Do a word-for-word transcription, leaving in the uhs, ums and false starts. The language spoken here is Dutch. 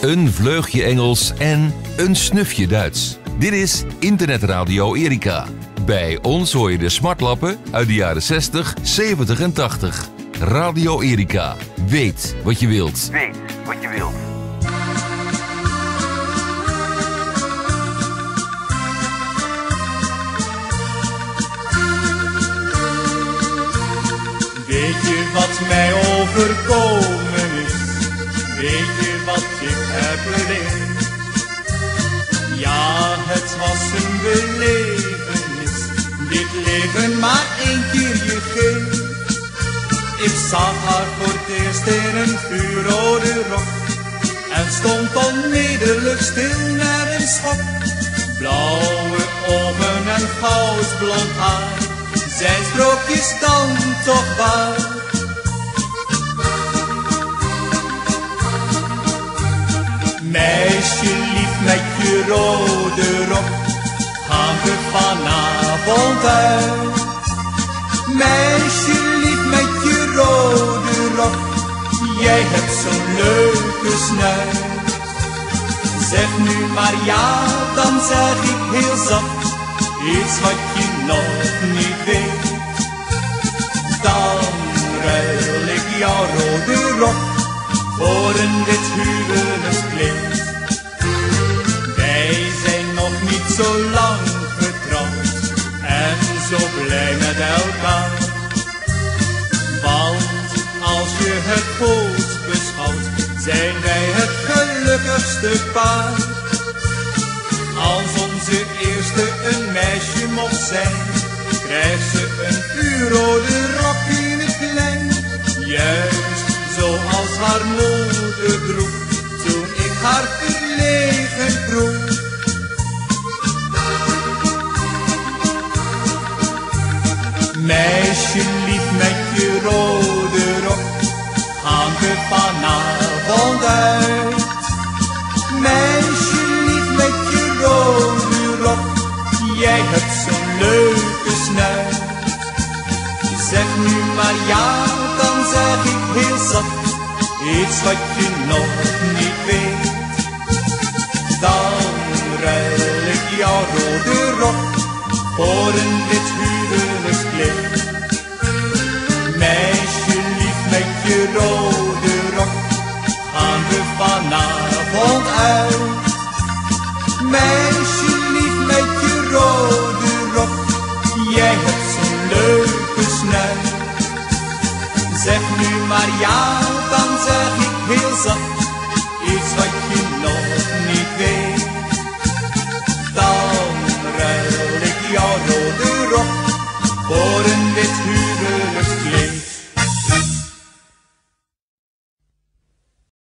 een vleugje Engels en een snufje Duits. Dit is Internetradio Erika. Bij ons hoor je de smartlappen uit de jaren zestig, zeventig en tachtig. Radio Erika. Weet wat je wilt. Weet wat je wilt. Weet je wat mij overkomen is? Weet je wat ik heb beleefd? Ja, het was een belevenis, dit leven maar één keer je geeft. Ik zag haar voor het eerst in een vuurrode rok en stond onmiddellijk stil naar een schok. Blauwe ogen en goudblond haar, zijn sprookjes dan toch waar? Meisje lief met je rode rok, gaan we vanavond uit. Meisje lief met je rode rok, jij hebt zo'n leuke snuit. Zeg nu maar ja, dan zeg ik heel zacht iets wat je nog niet weet. Dan ruil ik jouw rode rok voor een wit huwelijkskleed. Wij zijn nog niet zo lang getrouwd en zo blij met elkaar. Want als je het goed beschouwt, zijn wij het gelukkigste paar. Als onze eerste een meisje mocht zijn, krijgt ze een vuurrode rok in het klein. Juist zoals haar moeder droeg, toen ik haar verlegen vroeg. Meisje lief met je rode rok, gaan we vanavond uit. Meisje lief met je rode rok, jij hebt zo'n leuke snuit. Zeg nu maar ja, dan zeg ik heel zacht iets wat je nog niet weet. Dan ruil ik jouw rode rok voor een wit huwelijkskleed. Meisje lief met je rode rok, gaan we vanavond uit. Meisje lief met je rode rok, jij hebt zo'n leuke snuit. Zeg nu maar ja, dan zeg ik heel zacht iets wat je nog niet weet. Dan ruil ik jouw rode